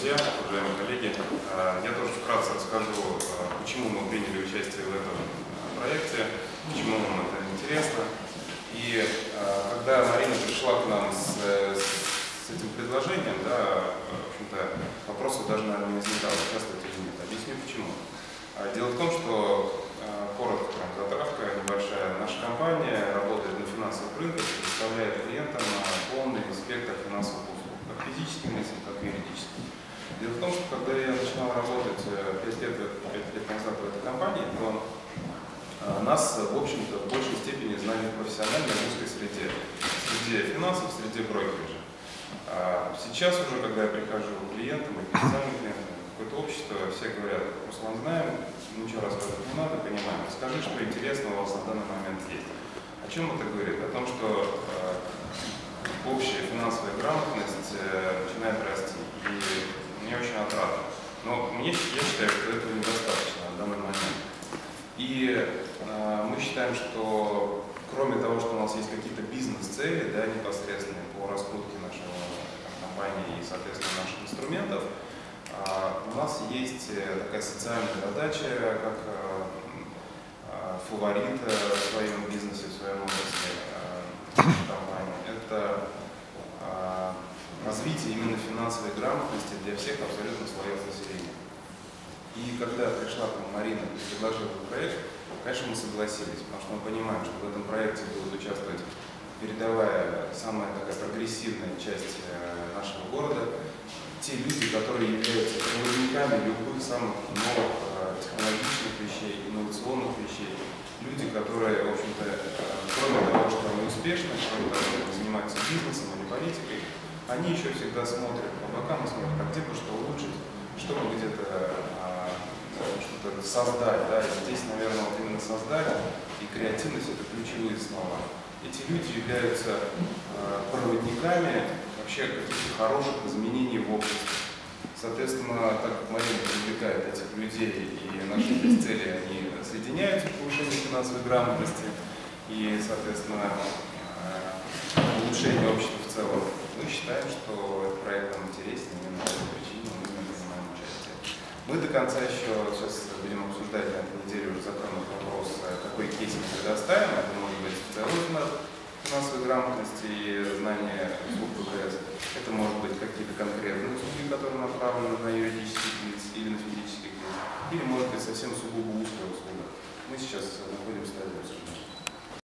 друзья, уважаемые коллеги, я тоже вкратце расскажу, почему мы приняли участие в этом проекте, почему нам это интересно. И когда Марина пришла к нам с этим предложением, да, в общем-то, вопросов даже, наверное, не возникало, участвовать или нет. Объясню почему. Дело в том, что, коротко, прям затравка небольшая, наша компания работает на финансовых рынках и представляет клиентам полный спектр финансовых услуг, как физическим лицам, так и юридическим. Дело в том, что когда я начинал работать 5 лет назад в этой компании, то нас, в общем-то, в большей степени знали в профессиональной узкой среде, среде финансов, среде брокериджа. Сейчас уже, когда я прихожу к клиентам и потенциальным клиентам, какое-то общество, все говорят: Руслан, знаем, ничего рассказывать не надо, понимаем. Скажи, что интересного у вас на данный момент есть. О чем это говорит? О том, что общая финансовая грамотность начинает расти. И мне очень отрадно. Но я считаю, что этого недостаточно на данный момент. И мы считаем, что кроме того, что у нас есть какие-то бизнес-цели, да, непосредственные по раскрутке нашей компании и, соответственно, наших инструментов, у нас есть такая социальная задача, как фаворит в своем бизнесе, в своем отрасле компании. Это развитие именно финансовой грамотности для всех абсолютно слоев населения. И когда пришла к нам Марина и предложила этот проект, конечно, мы согласились, потому что мы понимаем, что в этом проекте будут участвовать передовая, самая такая прогрессивная часть нашего города, те люди, которые являются проводниками любых самых новых технологичных вещей, инновационных вещей, люди, которые, в общем-то, кроме того, что они успешны, кроме того, что они занимаются бизнесом или политикой, они еще всегда смотрят по бокам и смотрят, а где бы что улучшить, чтобы где-то что-то создать. Да? И здесь, наверное, вот именно создать и креативность — это ключевые слова. Эти люди являются проводниками вообще каких-то хороших изменений в обществе. Соответственно, так как Марина привлекает этих людей и наши цели, они соединяются к повышению финансовой грамотности и, соответственно, улучшению общества в целом, мы считаем, что этот проект нам интересен, именно по этой причине мы принимаем участие. Мы до конца еще сейчас будем обсуждать на этой неделе, уже затронув вопрос, какой кейс мы предоставим. Это может быть в целом финансовой грамотности и знания услуг ПКС. Это может быть какие-то конкретные услуги, которые направлены на юридических лиц или на физических лиц, или может быть совсем сугубо узкая услуга. Мы сейчас находимся в стадии обсуждения.